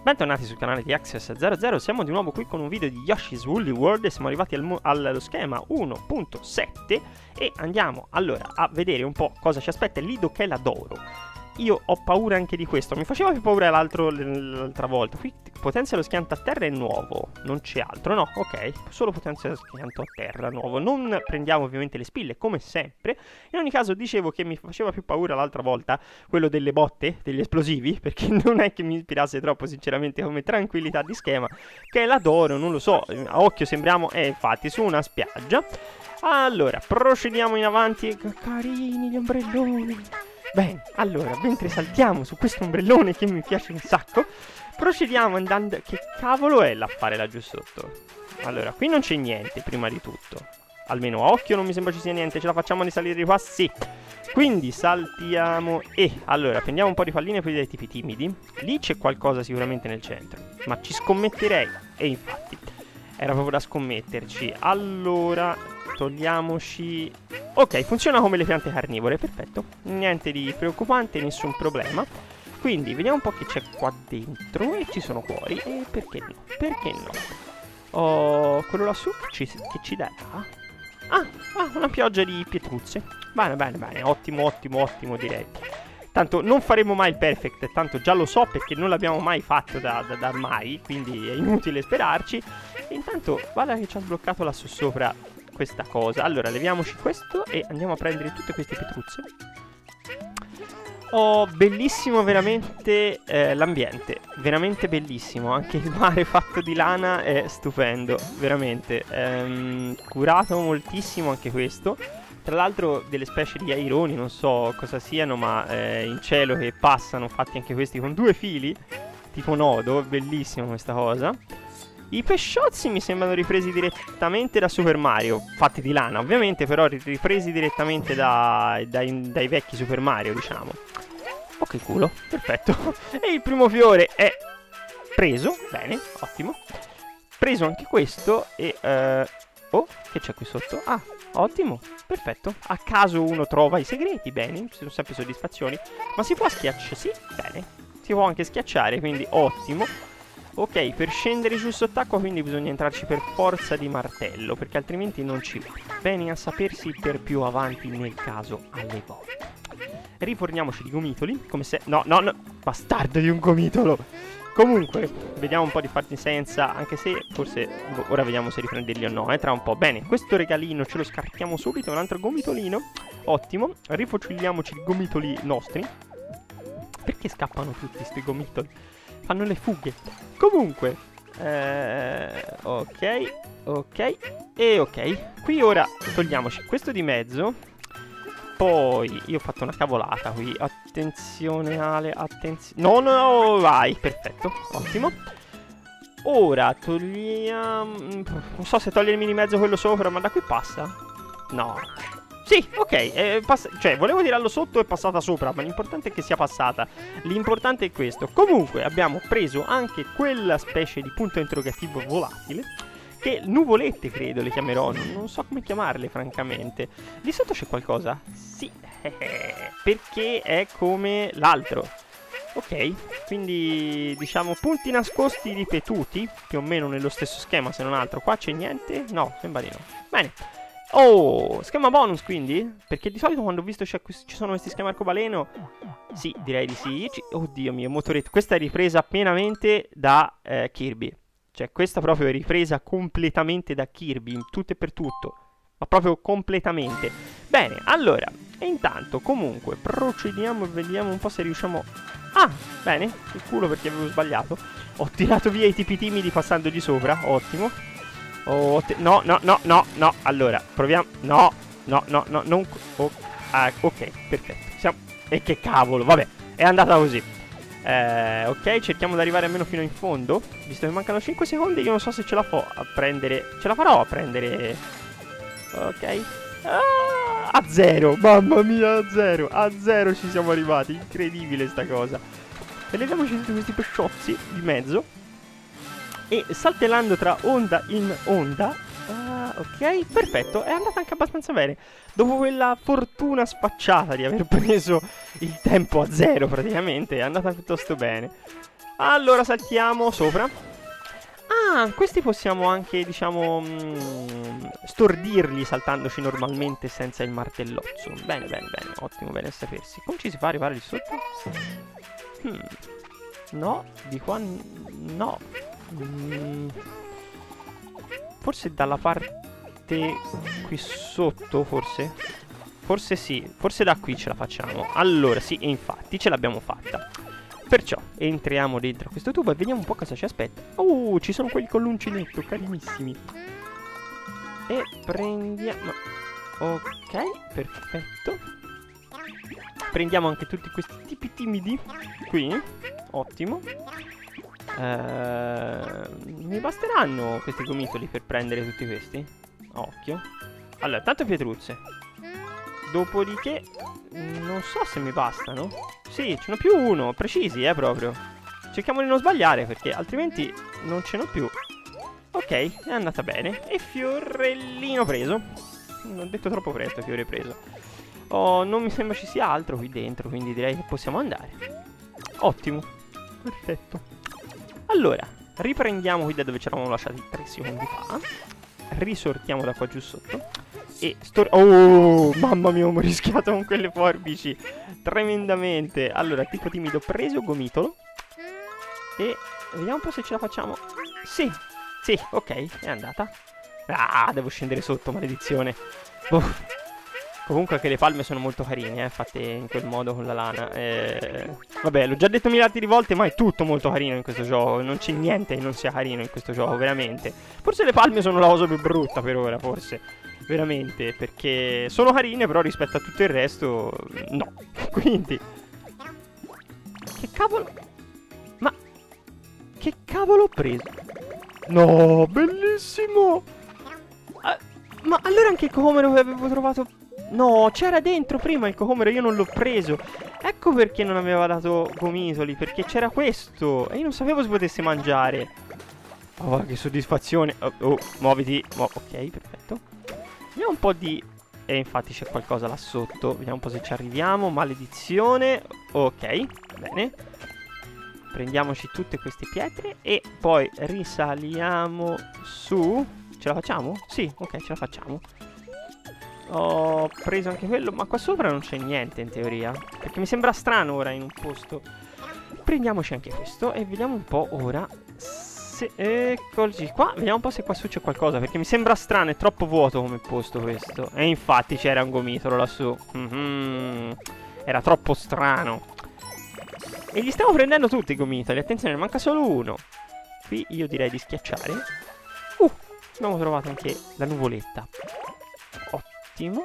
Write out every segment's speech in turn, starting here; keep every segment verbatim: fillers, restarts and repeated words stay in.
Bentornati sul canale di Access zero zero, siamo di nuovo qui con un video di Yoshi's Woolly World e siamo arrivati al allo schema uno punto sette e andiamo allora a vedere un po' cosa ci aspetta Lido che l'adoro. Io ho paura anche di questo, mi faceva più paura l'altra volta. Qui potenzia lo schianto a terra è nuovo, non c'è altro, no? Ok, solo potenzia lo schianto a terra nuovo. Non prendiamo ovviamente le spille come sempre. In ogni caso dicevo che mi faceva più paura l'altra volta quello delle botte, degli esplosivi, perché non è che mi ispirasse troppo sinceramente come tranquillità di schema, che l'adoro, non lo so, a occhio sembriamo, eh infatti, su una spiaggia. Allora, procediamo in avanti. Carini gli ombrelloni. Bene, allora, mentre saltiamo su questo ombrellone che mi piace un sacco, procediamo andando... Che cavolo è l'affare laggiù sotto? Allora, qui non c'è niente, prima di tutto. Almeno a occhio non mi sembra ci sia niente. Ce la facciamo di salire di qua? Sì. Quindi saltiamo e... Allora, prendiamo un po' di palline per dei tipi timidi. Lì c'è qualcosa sicuramente nel centro, ma ci scommetterei. E infatti, era proprio da scommetterci. Allora... Togliamoci... Ok, funziona come le piante carnivore, perfetto. Niente di preoccupante, nessun problema. Quindi, vediamo un po' che c'è qua dentro. E ci sono cuori. E perché no? Perché no? Oh, quello lassù che ci, che ci darà? Ah, ah, una pioggia di pietruzze. Bene, bene, bene. Ottimo, ottimo, ottimo, direi. Tanto non faremo mai il perfect, tanto già lo so perché non l'abbiamo mai fatto da, da, da mai. Quindi è inutile sperarci. E intanto, guarda che ci ha sbloccato lassù sopra questa cosa. Allora leviamoci questo e andiamo a prendere tutte queste pietruzze. Oh, bellissimo veramente eh, l'ambiente, veramente bellissimo. Anche il mare fatto di lana è stupendo, veramente ehm, curato moltissimo anche questo. Tra l'altro delle specie di aironi, non so cosa siano, ma eh, in cielo che passano, fatti anche questi con due fili tipo nodo, bellissimo questa cosa. I pesciozzi mi sembrano ripresi direttamente da Super Mario, fatti di lana ovviamente, però ripresi direttamente da, dai, dai vecchi Super Mario, diciamo. Oh che culo, perfetto. E il primo fiore è preso, bene, ottimo. Preso anche questo e... Uh, oh, che c'è qui sotto? Ah, ottimo, perfetto. A caso uno trova i segreti, bene, sono sempre soddisfazioni. Ma si può schiacciare? Sì, bene. Si può anche schiacciare, quindi ottimo. Ok, per scendere giù sott'acqua quindi bisogna entrarci per forza di martello, perché altrimenti non ci va. Bene a sapersi per più avanti nel caso alle volte. Riforniamoci di gomitoli, come se... No, no, no, bastardo di un gomitolo! Comunque, vediamo un po' di farti senza, anche se forse... Ora vediamo se riprenderli o no, eh, tra un po'. Bene, questo regalino ce lo scartiamo subito, un altro gomitolino. Ottimo, rifocilliamoci i gomitoli nostri. Perché scappano tutti sti gomitoli? Fanno le fughe. Comunque eh, ok, ok e ok. Qui ora togliamoci questo di mezzo. Poi io ho fatto una cavolata qui. Attenzione Ale, attenzione. No, no, no, vai, perfetto, ottimo. Ora togliamo... Non so se togliermi di mezzo quello sopra, ma da qui passa? No. Sì, ok, eh, cioè volevo tirarlo sotto e è passata sopra, ma l'importante è che sia passata. L'importante è questo. Comunque abbiamo preso anche quella specie di punto interrogativo volatile, che nuvolette credo le chiamerò, non, non so come chiamarle francamente. Lì sotto c'è qualcosa? Sì, perché è come l'altro. Ok, quindi diciamo punti nascosti ripetuti, più o meno nello stesso schema se non altro. Qua c'è niente? No, sembra di no. Bene. Oh, schema bonus quindi? Perché di solito quando ho visto ci sono questi schemi arcobaleno. Sì, direi di sì. Oddio mio, motoretto. Questa è ripresa pienamente da eh, Kirby. Cioè questa proprio è ripresa completamente da Kirby, in tutto e per tutto. Ma proprio completamente. Bene, allora. E intanto comunque procediamo e vediamo un po' se riusciamo... Ah, bene, il culo perché avevo sbagliato. Ho tirato via i tipi timidi passandogli sopra, ottimo. Oh, no, no, no, no, no. Allora, proviamo. No, no, no, no, non... Oh, ah, ok, perfetto. Siamo... E che cavolo, vabbè, è andata così. Eh, ok, cerchiamo di arrivare almeno fino in fondo. Visto che mancano cinque secondi, io non so se ce la fo a prendere... Ce la farò a prendere... Ok. Ah, a zero, mamma mia, a zero. A zero ci siamo arrivati, incredibile sta cosa. E leviamoci tutti questi pesciozzi di mezzo. E saltellando tra onda in onda. uh, Ok, perfetto, è andata anche abbastanza bene. Dopo quella fortuna spacciata di aver preso il tempo a zero praticamente, è andata piuttosto bene. Allora saltiamo sopra. Ah, questi possiamo anche, diciamo, mh, stordirli saltandoci normalmente senza il martellozzo. Bene, bene, bene, ottimo, bene a sapersi. Come ci si fa a arrivare lì sotto? Hmm. No, di qua no. Mm. Forse dalla parte qui sotto, forse? Forse sì, forse da qui ce la facciamo. Allora, sì, e infatti ce l'abbiamo fatta. Perciò entriamo dentro questo tubo e vediamo un po' cosa ci aspetta. Oh, ci sono quelli con l'uncinetto, carinissimi. E prendiamo... Ok, perfetto. Prendiamo anche tutti questi tipi timidi qui. Ottimo. Eh, mi basteranno questi gomitoli per prendere tutti questi? Occhio. Allora, tanto pietruzze. Dopodiché non so se mi bastano. Sì, ce n'ho più uno. Precisi, eh, proprio. Cerchiamo di non sbagliare, perché altrimenti non ce n'ho più. Ok, è andata bene. E fiorellino preso. Non ho detto troppo presto, fiore preso. Oh, non mi sembra ci sia altro qui dentro, quindi direi che possiamo andare. Ottimo. Perfetto. Allora, riprendiamo qui da dove ci eravamo lasciati tre secondi fa. Risortiamo da qua giù sotto. E stor... Oh, mamma mia, ho rischiato con quelle forbici. Tremendamente. Allora, tipo timido preso, gomitolo. E vediamo un po' se ce la facciamo. Sì, sì, ok, è andata. Ah, devo scendere sotto, maledizione. Uff. Comunque anche le palme sono molto carine, eh, fatte in quel modo con la lana. eh, Vabbè, l'ho già detto miliardi di volte, ma è tutto molto carino in questo gioco. Non c'è niente che non sia carino in questo gioco, veramente. Forse le palme sono la cosa più brutta per ora, forse. Veramente, perché sono carine, però rispetto a tutto il resto, no. Quindi... Che cavolo... Ma... Che cavolo ho preso? No, bellissimo! Ah, ma allora anche il cocomero che avevo trovato... No, c'era dentro prima il cocomero, io non l'ho preso. Ecco perché non aveva dato gomitoli, perché c'era questo e io non sapevo si potesse mangiare. Oh, che soddisfazione. Oh, oh, muoviti. Mo ok, perfetto. Vediamo un po' di... E infatti c'è qualcosa là sotto. Vediamo un po' se ci arriviamo. Maledizione. Ok, bene. Prendiamoci tutte queste pietre e poi risaliamo su. Ce la facciamo? Sì, ok, ce la facciamo. Ho preso anche quello, ma qua sopra non c'è niente in teoria, perché mi sembra strano ora in un posto. Prendiamoci anche questo e vediamo un po' ora se... Eccoci qua, vediamo un po' se qua su c'è qualcosa, perché mi sembra strano, è troppo vuoto come posto questo. E infatti c'era un gomitolo lassù. Mm-hmm. Era troppo strano. E gli stiamo prendendo tutti i gomitoli, attenzione, ne manca solo uno. Qui io direi di schiacciare. Uh, abbiamo trovato anche la nuvoletta. Ottimo.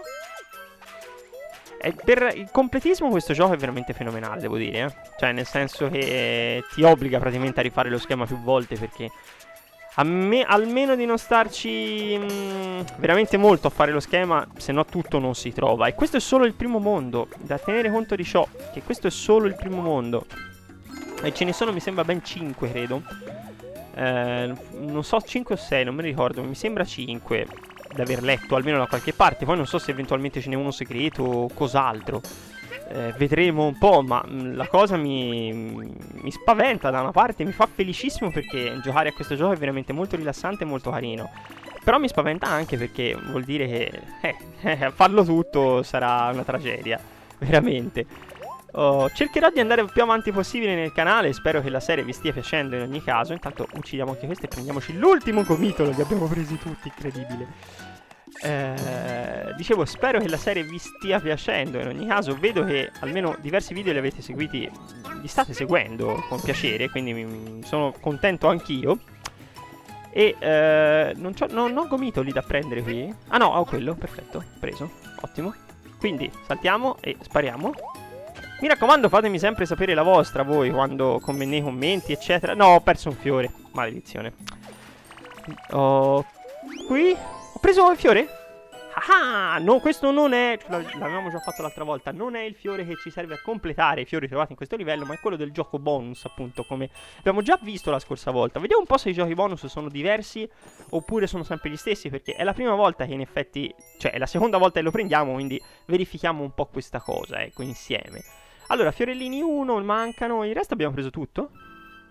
E per il completismo questo gioco è veramente fenomenale, devo dire, eh? Cioè nel senso che eh, ti obbliga praticamente a rifare lo schema più volte, perché a me, almeno di non starci mh, veramente molto a fare lo schema, se no tutto non si trova. E questo è solo il primo mondo, da tenere conto di ciò, che questo è solo il primo mondo. E ce ne sono, mi sembra, ben cinque, credo. eh, Non so, cinque o sei, non me ne ricordo, ma mi sembra cinque da aver letto almeno da qualche parte. Poi non so se eventualmente ce n'è uno segreto o cos'altro. eh, Vedremo un po', ma mh, la cosa mi, mi spaventa da una parte. Mi fa felicissimo perché giocare a questo gioco è veramente molto rilassante e molto carino. Però mi spaventa anche perché vuol dire che eh, eh, farlo tutto sarà una tragedia, veramente. Oh, cercherò di andare il più avanti possibile nel canale. Spero che la serie vi stia piacendo in ogni caso. Intanto uccidiamo anche questo e prendiamoci l'ultimo gomitolo. Li abbiamo presi tutti, incredibile. eh, Dicevo, spero che la serie vi stia piacendo in ogni caso. Vedo che almeno diversi video li avete seguiti, li state seguendo con piacere, quindi mi, mi sono contento anch'io. E eh, non, non ho gomitoli da prendere qui. Ah no, ho quello, perfetto, preso, ottimo. Quindi saltiamo e spariamo. Mi raccomando, fatemi sempre sapere la vostra voi quando com- nei commenti eccetera. No, ho perso un fiore, maledizione. Oh, qui ho preso il fiore? Ah, no, questo non è, l'avevamo già fatto l'altra volta, non è il fiore che ci serve a completare i fiori trovati in questo livello, ma è quello del gioco bonus, appunto, come abbiamo già visto la scorsa volta. Vediamo un po' se i giochi bonus sono diversi oppure sono sempre gli stessi, perché è la prima volta che in effetti, cioè è la seconda volta che lo prendiamo, quindi verifichiamo un po' questa cosa, ecco, insieme. Allora, fiorellini uno, mancano, il resto abbiamo preso tutto?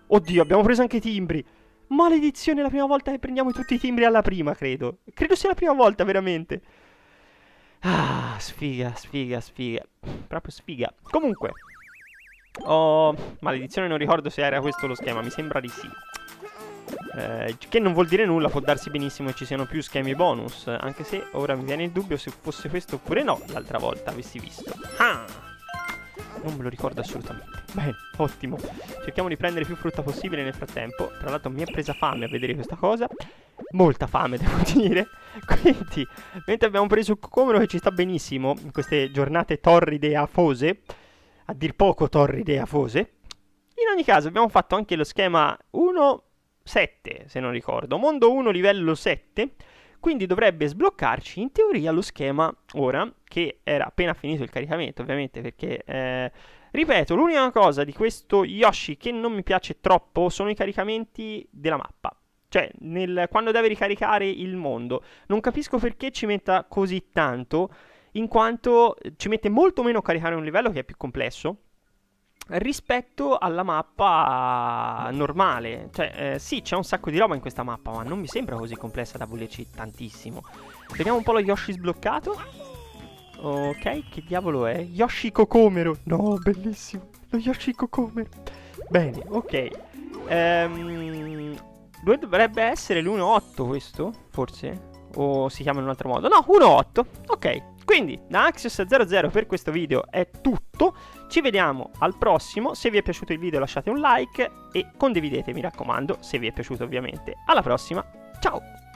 Oddio, abbiamo preso anche i timbri. Maledizione, è la prima volta che prendiamo tutti i timbri alla prima, credo. Credo sia la prima volta, veramente. Ah, sfiga, sfiga, sfiga. Proprio sfiga. Comunque. Oh, maledizione, non ricordo se era questo lo schema, mi sembra di sì. Eh, che non vuol dire nulla, può darsi benissimo che ci siano più schemi bonus. Anche se ora mi viene il dubbio se fosse questo oppure no, l'altra volta avessi visto. Ah! Non me lo ricordo assolutamente. Bene, ottimo. Cerchiamo di prendere più frutta possibile nel frattempo. Tra l'altro mi è presa fame a vedere questa cosa. Molta fame, devo dire. Quindi, mentre abbiamo preso il cocomero che ci sta benissimo in queste giornate torride e afose, a dir poco torride e afose, in ogni caso abbiamo fatto anche lo schema uno sette, se non ricordo. Mondo uno livello sette. Quindi dovrebbe sbloccarci in teoria lo schema ora, che era appena finito il caricamento, ovviamente, perché, eh, ripeto, l'unica cosa di questo Yoshi che non mi piace troppo sono i caricamenti della mappa. Cioè, nel, quando deve ricaricare il mondo. Non capisco perché ci metta così tanto, in quanto ci mette molto meno a caricare un livello che è più complesso rispetto alla mappa normale. Cioè, eh, sì, c'è un sacco di roba in questa mappa, ma non mi sembra così complessa da volerci tantissimo. Vediamo un po' lo Yoshi sbloccato. Ok, che diavolo è? Yoshi Cocomero. No, bellissimo. Lo Yoshi Cocomero. Bene, ok. Ehm, dovrebbe essere l'uno otto questo, forse? O si chiama in un altro modo? No, uno otto. Ok. Quindi da Axios zero zero per questo video è tutto. Ci vediamo al prossimo. Se vi è piaciuto il video lasciate un like e condividete, mi raccomando, se vi è piaciuto ovviamente. Alla prossima, ciao!